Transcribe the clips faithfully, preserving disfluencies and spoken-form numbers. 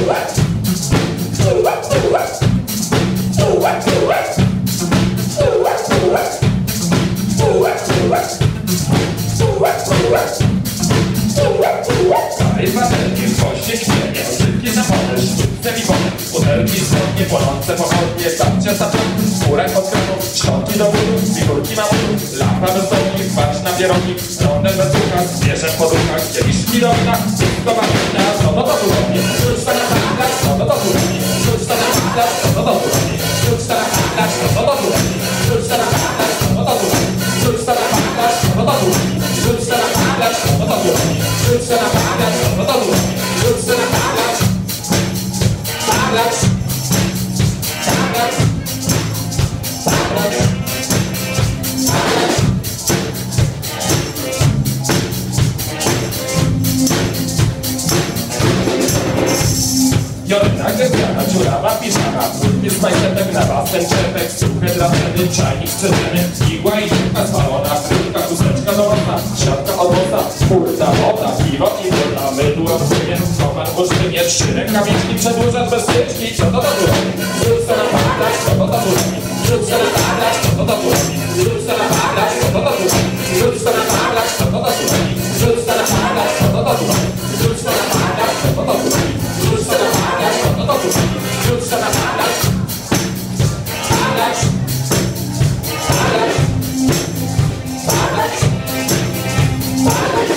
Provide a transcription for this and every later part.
Baterki w poście świetnie, szybkie zapony, sztuczce wiwony, butelki słodkie, płonące pochodnie, starcia zapłony, skórek od kratów, szczątki do budu, figurki mamutów, lampa bez dołki, twarz na pierogi, stronę bez ducha, zwierzę w poduchach, kieliszki do wina, wszystko wamina, co to to tu robi? Sztuczka na handlarz, co to to tu robi? Sztuczka na handlarz, co to to tu robi? Sztuczka na handlarz, co to to tu robi? Sztuczka na handlarz, co to to tu robi? Sztuczka na handlarz, co to to tu robi? Sztuczka na handlarz, co to to tu robi? Sztuczka na handlarz, co to to tu robi? Sztuczka na handlarz, handlarz, handlarz, handlarz, handlarz. Jorna, gwiazda, dziurawa, piżama, płytki z majtetek na basen, czerpek, suchy dla wtedy, czajnik czerwony, igła i dziurka zwalona, frytka, chusteczka dorosna, siatka od woda, kurta, woda, piwo i woda, mydło, płynie, komar, bursztynie, trzy rękawiczki, przedłużać bez styczki, co to to tu robi? Rzucę na padać, co to to tu robi? Rzucę na padać, co to to tu robi? Rzucę na padać, co to to tu robi? Rzucę na padać, co to to tu robi? Rzucę na padać, co to to tu robi? Rzucę na padać, co to to tu robi? Rzucę na padać, co to to tu robi? Rzucę na padać, padać, padać, padać, padać.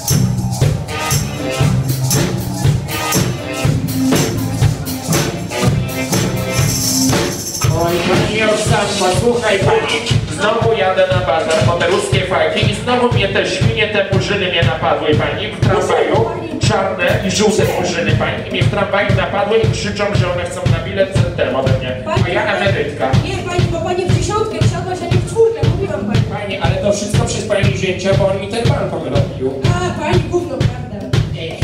Oj, pani Roxanna, słuchaj pani, znowu jadę na bazar po te ruskie fajki i znowu mnie te świnie, te murzyny mnie napadły pani w tramwaju, czarne i żółte murzyny pani i mnie w tramwaju napadły i krzyczą, że one chcą na bilet centem ode mnie, a ja emerytka. Nie pani, bo pani w dziesiątkę wsiadłaś, a nie w czwórkę, mówiłam pani. Pani, ale to wszystko przez pani zięcia, bo on mi ten balkon robił. A, pani gówno, prawda? Nie.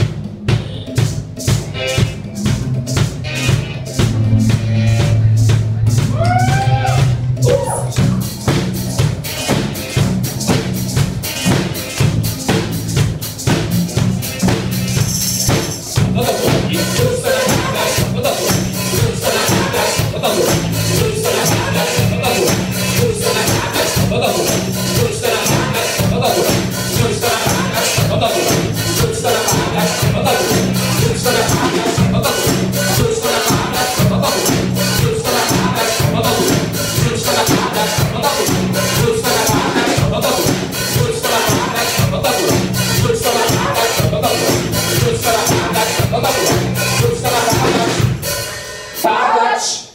Padać!